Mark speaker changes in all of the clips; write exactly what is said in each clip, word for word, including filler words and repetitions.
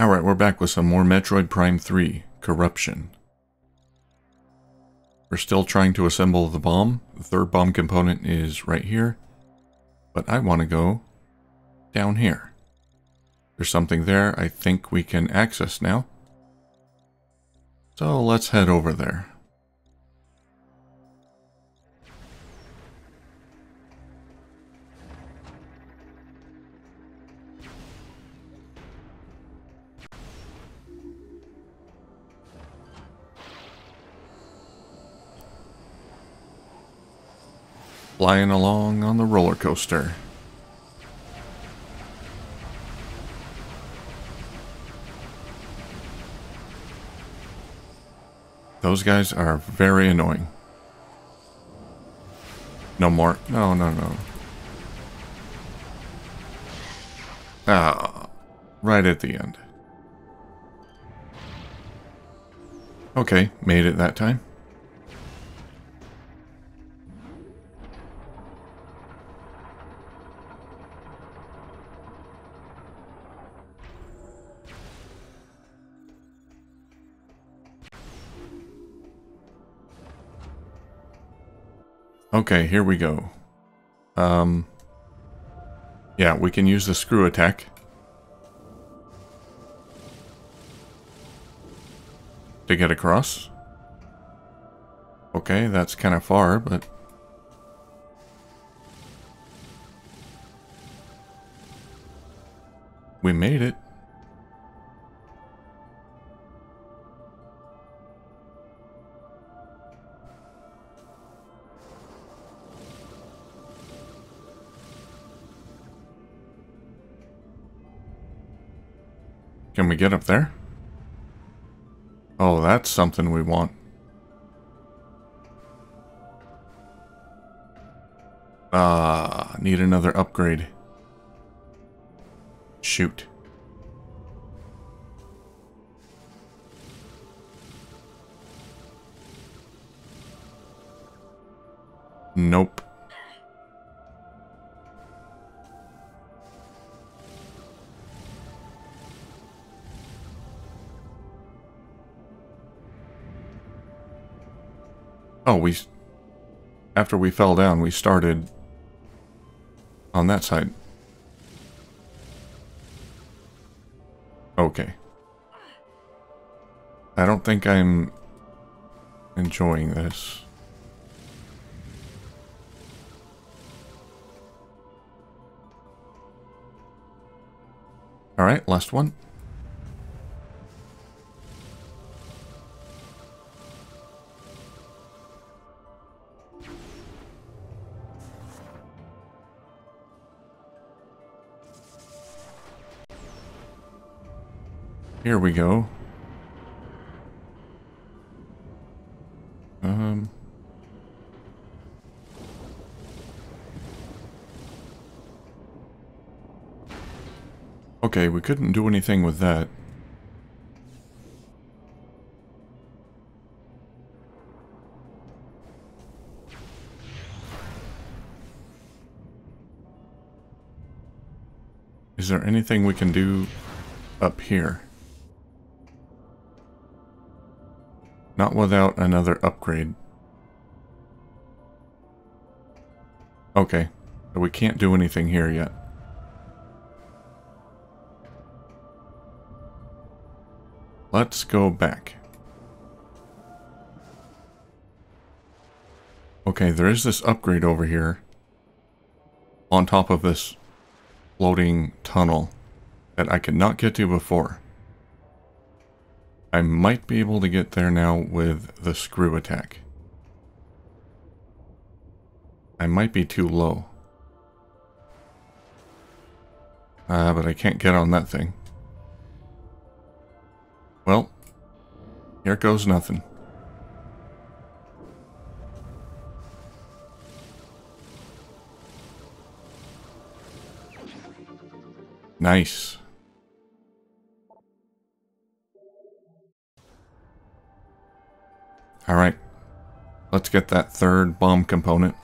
Speaker 1: Alright, we're back with some more Metroid Prime three, Corruption. We're still trying to assemble the bomb. The third bomb component is right here. But I want to go down here. There's something there I think we can access now. So let's head over there. Flying along on the roller coaster. Those guys are very annoying. No more. No, no, no. Ah, right at the end. Okay, made it that time. Okay, here we go. Um, yeah, we can use the screw attack to get across. Okay, that's kind of far, but we made it. Can we get up there? Oh, that's something we want. Ah, need another upgrade. Shoot. Nope. Oh, we... After we fell down, we started on that side. Okay. I don't think I'm enjoying this. Alright, last one. Here we go. Um. Okay, we couldn't do anything with that. Is there anything we can do up here? Not without another upgrade. Okay, but we can't do anything here yet. Let's go back. Okay, there is this upgrade over here on top of this floating tunnel that I could not get to before. I might be able to get there now with the screw attack. I might be too low. Ah, uh, but I can't get on that thing. Well, here goes nothing. Nice. Alright, let's get that third bomb component.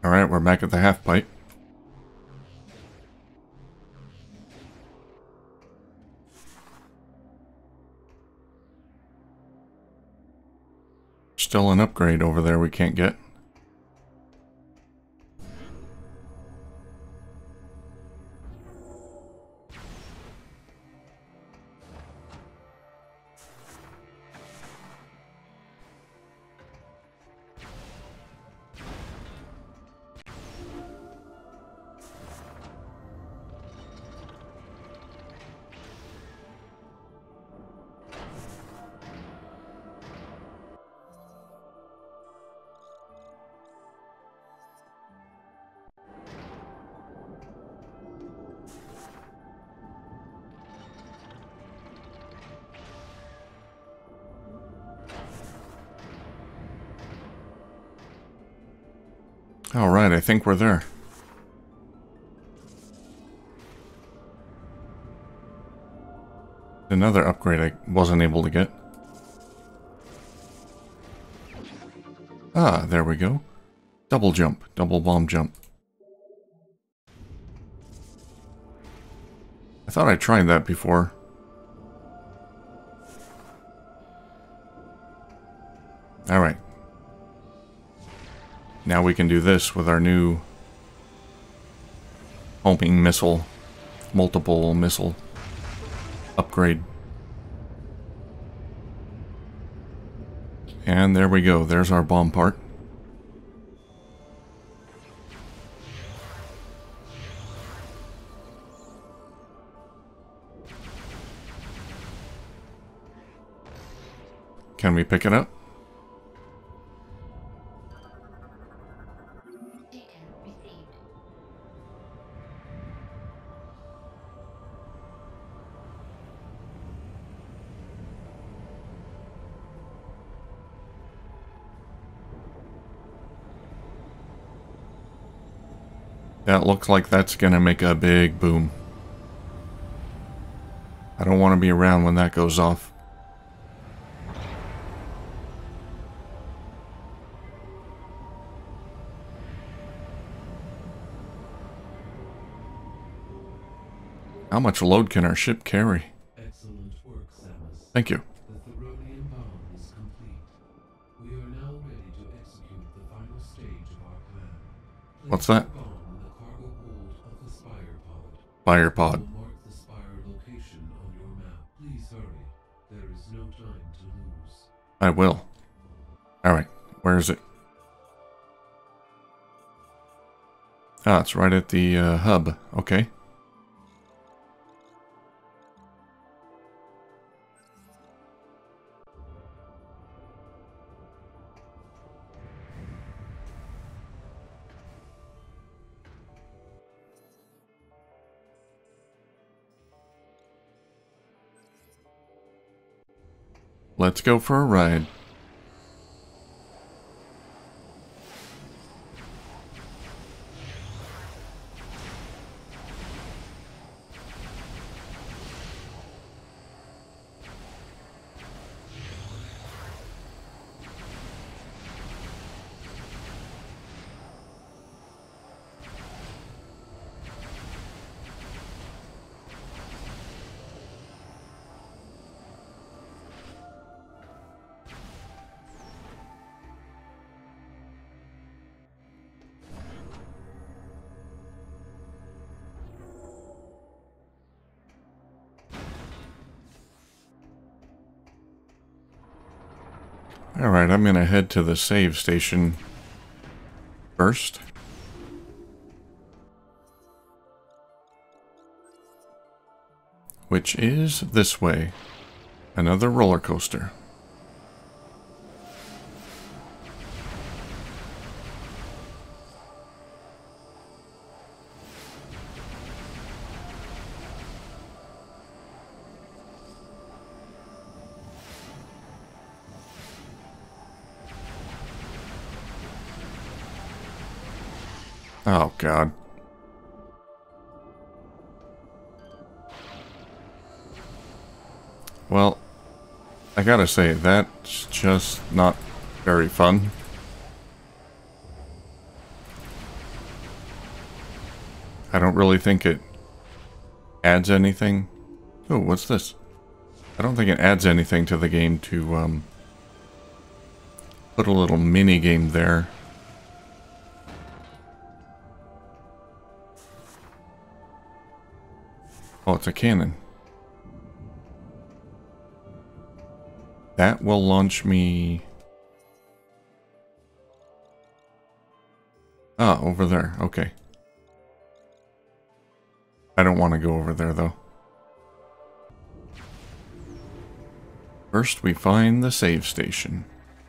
Speaker 1: Alright, we're back at the half pipe. Still an upgrade over there we can't get. Alright, I think we're there. Another upgrade I wasn't able to get. Ah, there we go. Double jump, double bomb jump. I thought I tried that before. Alright. Now we can do this with our new homing missile, multiple missile upgrade. And there we go, there's our bomb part. Can we pick it up? That looks like that's gonna make a big boom. I don't want to be around when that goes off. How much load can our ship carry?
Speaker 2: Excellent work, Samus.
Speaker 1: Thank you.
Speaker 2: The Theronian bomb is complete. We are now ready to execute the final stage of our plan. Place
Speaker 1: What's that?
Speaker 2: the bomb in the cargo hold of the Spire pod.
Speaker 1: Fire pod.
Speaker 2: We'll mark the Spire location on your map. Please hurry. There is no time to lose.
Speaker 1: I will. Alright, where is it? Ah, it's right at the uh, hub. Okay. Let's go for a ride. Alright, I'm gonna head to the save station first. Which is this way. Another roller coaster. Oh, God. Well, I gotta say, that's just not very fun. I don't really think it adds anything. Oh, what's this? I don't think it adds anything to the game to um, put a little mini game there. Oh, it's a cannon. That will launch me... Ah, over there. Okay. I don't want to go over there, though. First, we find the save station.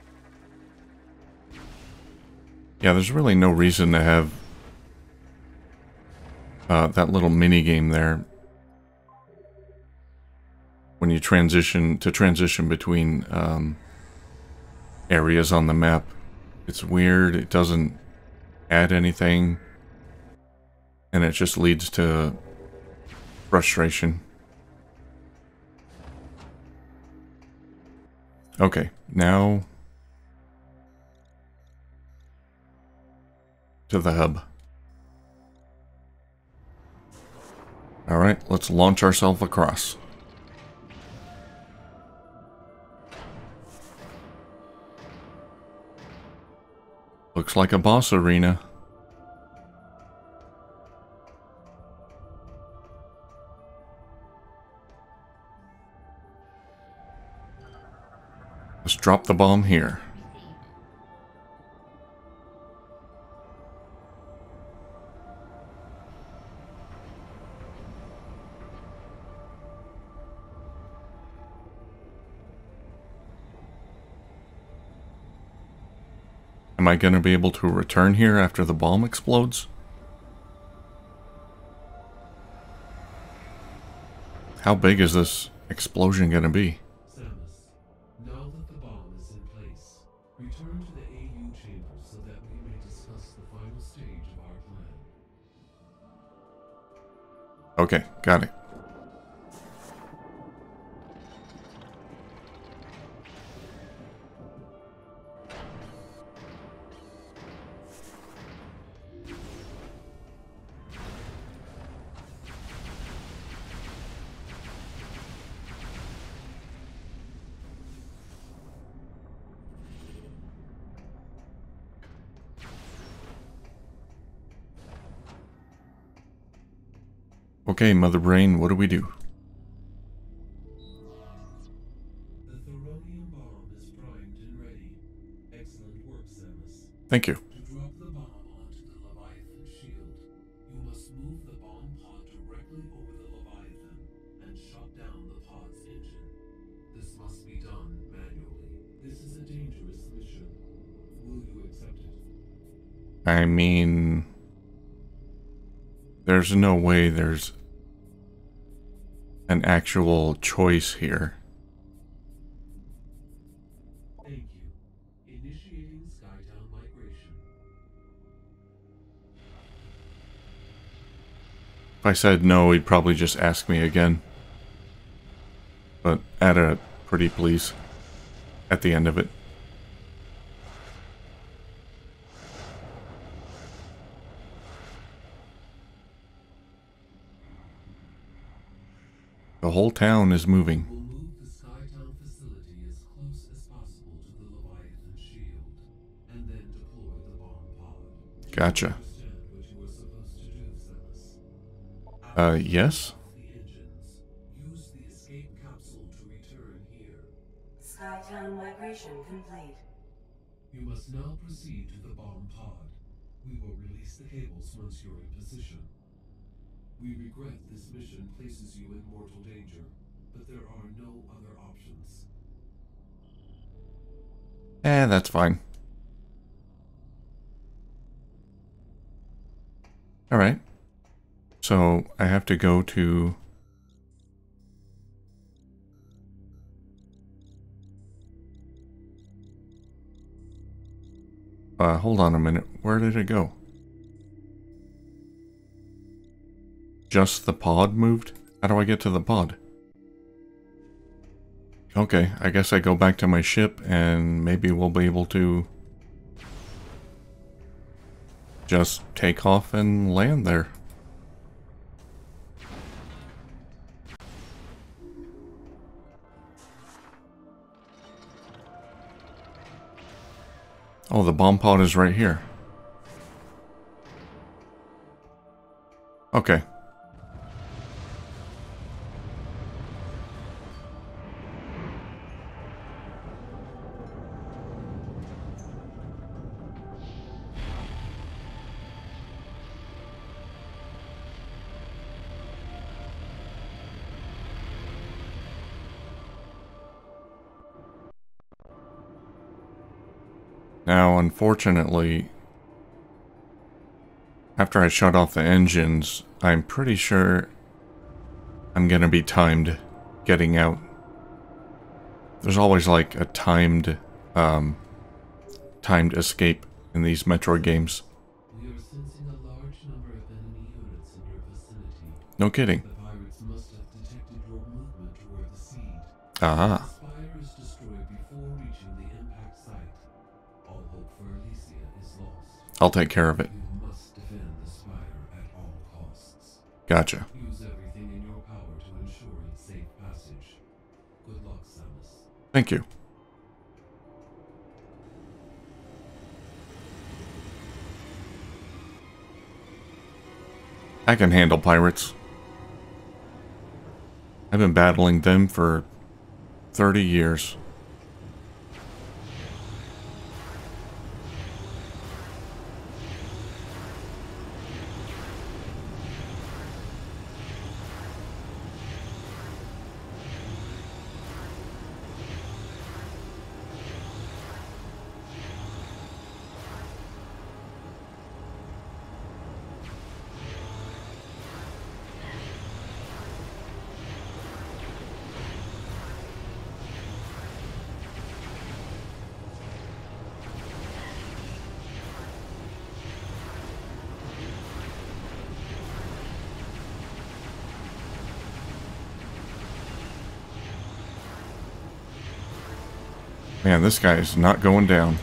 Speaker 1: Yeah, there's really no reason to have uh, that little mini game there when you transition to transition between um, areas on the map. It's weird. It doesn't add anything, and it just leads to frustration. Okay, now to the hub. Alright, let's launch ourselves across. Looks like a boss arena. Let's drop the bomb here. Am I going to be able to return here after the bomb explodes? How big is this explosion going to be?
Speaker 2: Samus, now that the bomb is in place, return to the A U chamber so that we may discuss the final stage of our plan.
Speaker 1: Okay, got it. Okay, Mother Brain, what do we do?
Speaker 2: The Thoronium bomb is primed and ready. Excellent work, Samus.
Speaker 1: Thank you.
Speaker 2: To drop the bomb onto the Leviathan shield, you must move the bomb pod directly over the Leviathan and shut down the pod's engine. This must be done manually. This is a dangerous mission. Will you accept it?
Speaker 1: I mean... There's no way there's an actual choice here.
Speaker 2: Thank you. Initiating Skytown migration.
Speaker 1: If I said no, he'd probably just ask me again. But add a pretty please at the end of it. The whole town is moving.
Speaker 2: We'll move the Skytown facility as close as possible to the Leviathan shield, and then deploy the bomb pod.
Speaker 1: Gotcha.
Speaker 2: Understand what you were supposed to do, Samus?
Speaker 1: Uh, yes?
Speaker 2: The engines. Use the escape capsule to return here.
Speaker 3: Skytown migration complete.
Speaker 2: You must now proceed to the bomb pod. We will release the cables once you're in position. We regret this mission places you in mortal danger, but there are no other options.
Speaker 1: Eh, that's fine. Alright. So, I have to go to... Uh, hold on a minute. Where did it go? Just the pod moved? How do I get to the pod? Okay, I guess I go back to my ship and maybe we'll be able to just take off and land there. Oh, the bomb pod is right here. Okay. Now, unfortunately, after I shut off the engines, I'm pretty sure I'm gonna be timed getting out. There's always like a timed, um, timed escape in these Metroid games.
Speaker 2: We are sensing a large number of enemy units in your vicinity.
Speaker 1: No kidding.
Speaker 2: The pirates must have detected your movement toward the seed.
Speaker 1: Ah.
Speaker 2: The spire is destroyed before reaching the impact site. All hope for Elysia is lost.
Speaker 1: I'll take care of it.
Speaker 2: You must defend the spire at all costs.
Speaker 1: Gotcha.
Speaker 2: Use everything in your power to ensure its safe passage. Good luck, Samus.
Speaker 1: Thank you. I can handle pirates. I've been battling them for thirty years. Man, this guy is not going down.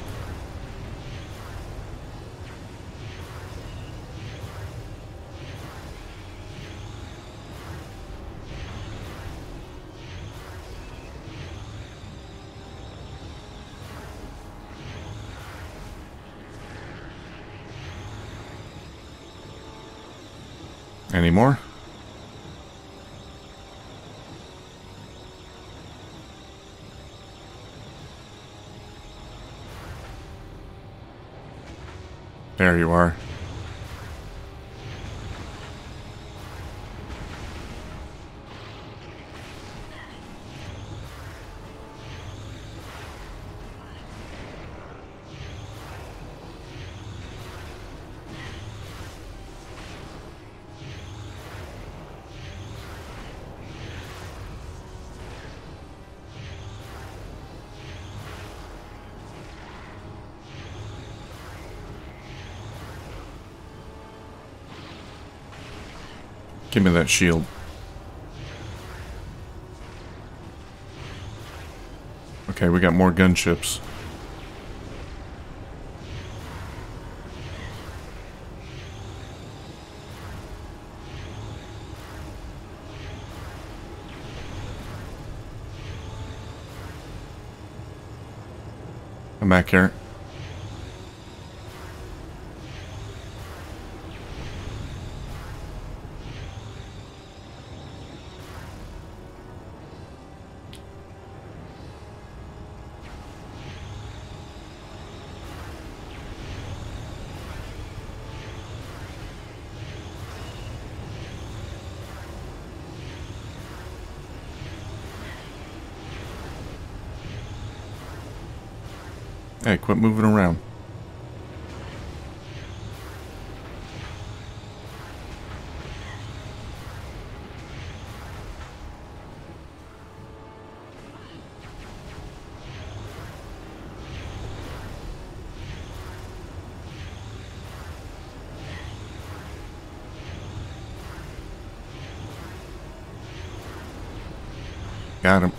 Speaker 1: Any more? There you are. Give me that shield. Okay, we got more gunships. Come back here. Hey, quit moving around. Got him.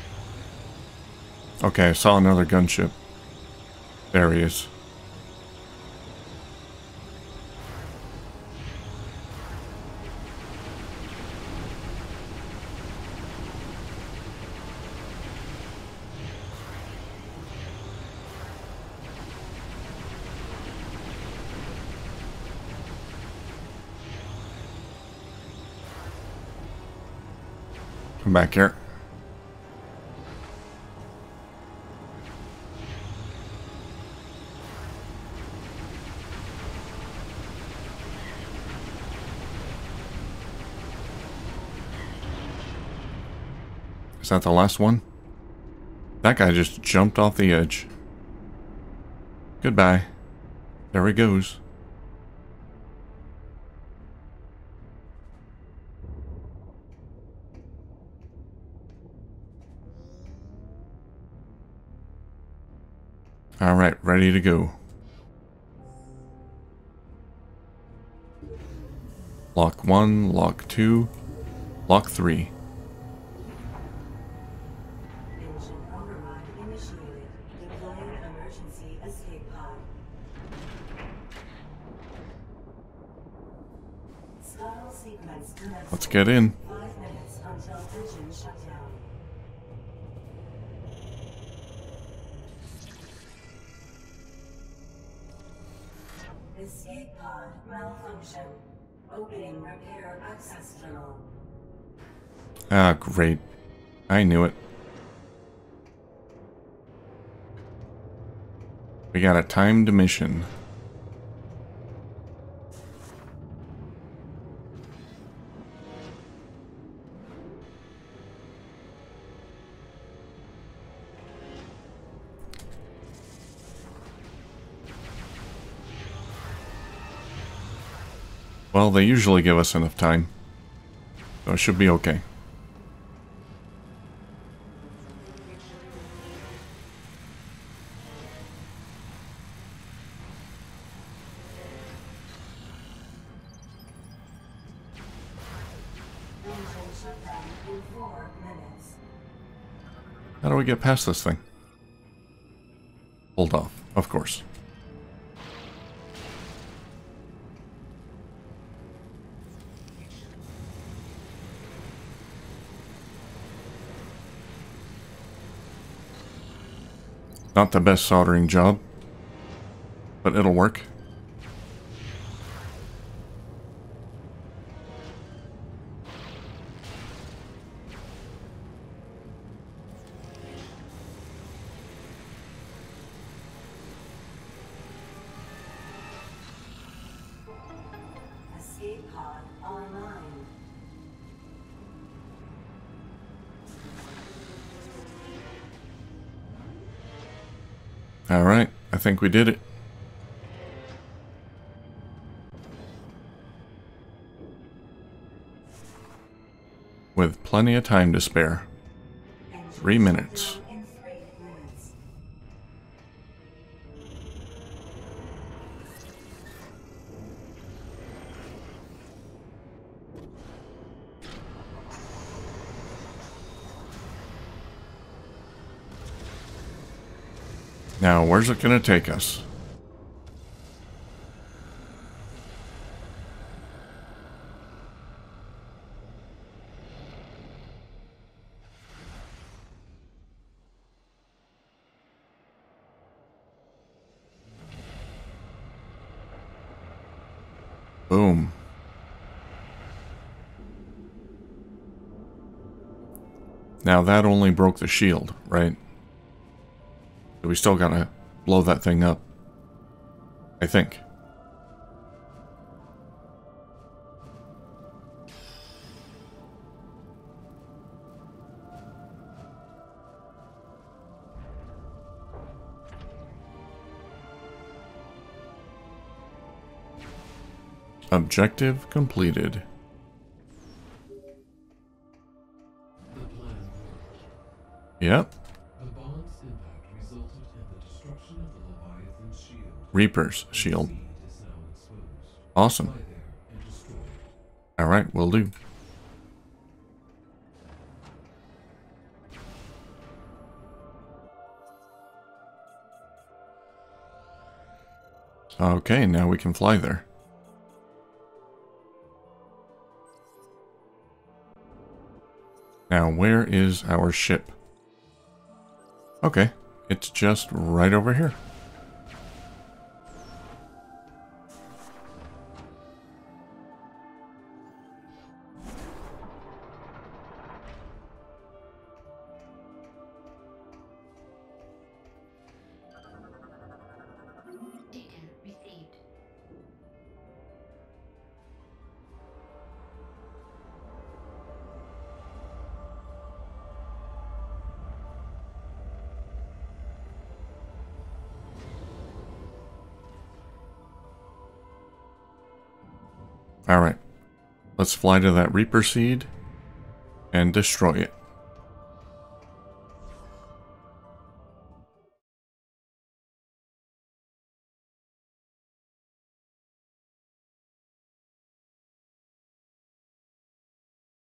Speaker 1: Okay, I saw another gunship. There he is. Come back here. Is that the last one? That guy just jumped off the edge. Goodbye. There he goes. Alright, ready to go. Lock one, lock two, lock three.
Speaker 3: Engine override initiated. Deploying emergency escape pod. Scuttle sequence commenced.
Speaker 1: Let's get in.
Speaker 3: Five minutes until engine shutdown. Escape pod malfunction. Opening repair access tunnel.
Speaker 1: Ah, great. I knew it. We got a timed mission. Well, they usually give us enough time, so it should be okay.
Speaker 3: Engine shutdown in four minutes.
Speaker 1: How do we get past this thing? Hold off, of course. Not the best soldering job, but it'll work.
Speaker 3: Escape pod online.
Speaker 1: All right, I think we did it. With plenty of time to spare.
Speaker 3: Engine
Speaker 1: Three minutes.
Speaker 3: shutdown in three minutes.
Speaker 1: Now, where's it gonna take us? Boom. Now that only broke the shield, right? So we still gotta blow that thing up. I think. Objective completed.
Speaker 2: The plan worked.
Speaker 1: Yep.
Speaker 2: The bomb's impact resulted in the destruction of the Leviathan's shield.
Speaker 1: Reaper's shield.
Speaker 2: Seed is now exposed.
Speaker 1: Awesome.
Speaker 2: Fly there and destroy it.
Speaker 1: Alright, will do. Okay, now we can fly there. Now, where is our ship? Okay, it's just right over here. Alright. Let's fly to that Reaper Seed and destroy it.